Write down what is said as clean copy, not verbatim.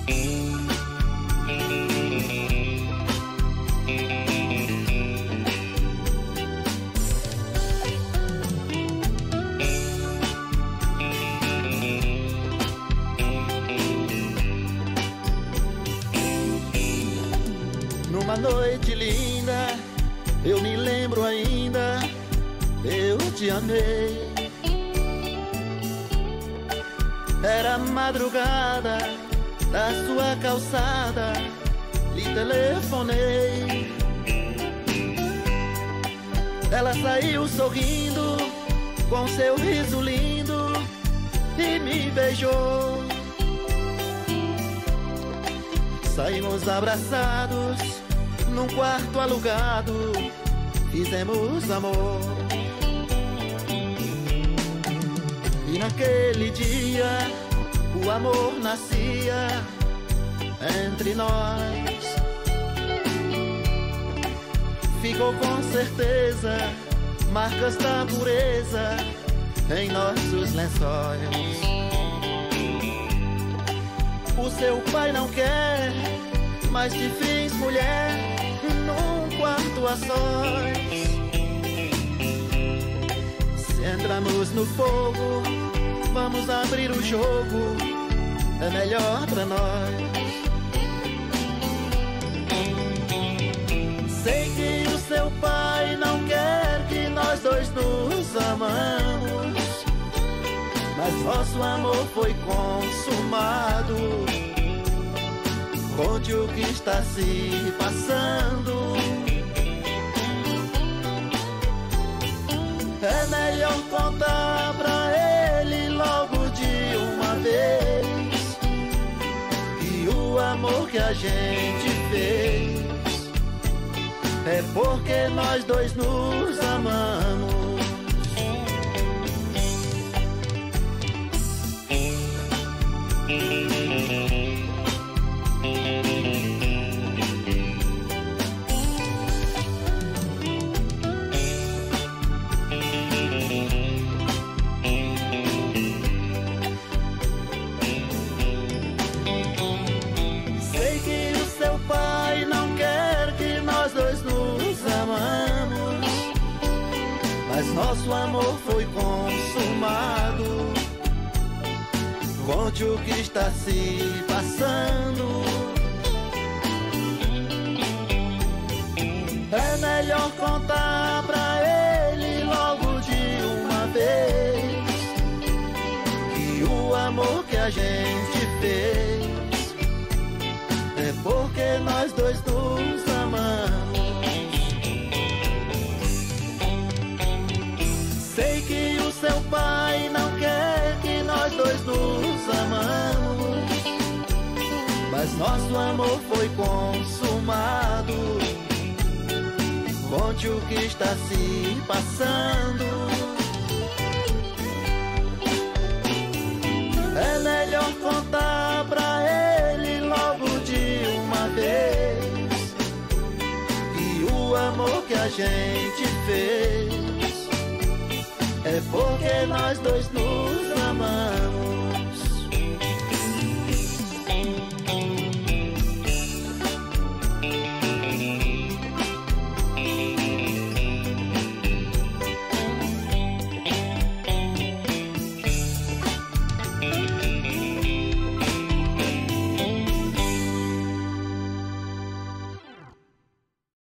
Numa noite linda, eu me lembro ainda, eu te amei. Era madrugada, da sua calçada, lhe telefonei. Ela saiu sorrindo, com seu riso lindo, e me beijou. Saímos abraçados, num quarto alugado, fizemos amor. E naquele dia, o amor nascia entre nós. Ficou com certeza marcas da pureza em nossos lençóis. O seu pai não quer, mas te fiz mulher num quarto a sós. Se entramos no fogo, vamos abrir o jogo, é melhor pra nós. Sei que o seu pai não quer que nós dois nos amamos, mas nosso amor foi consumado. Conte o que está se passando. É melhor contar pra ele logo de uma vez que o amor que a gente fez é porque nós dois nos amamos. Sei que o seu pai não quer que nós dois nos amamos, mas nosso amor foi consumado. Conte o que está se passando. É melhor contar pra ele logo de uma vez que o amor que a gente fez é porque nós dois nos amamos. Sei que o seu pai não quer que nós dois nos amamos, mas nosso amor foi consumado. Conte o que está se passando. É melhor contar pra ele logo de uma vez que o amor que a gente fez é porque nós dois nos amamos.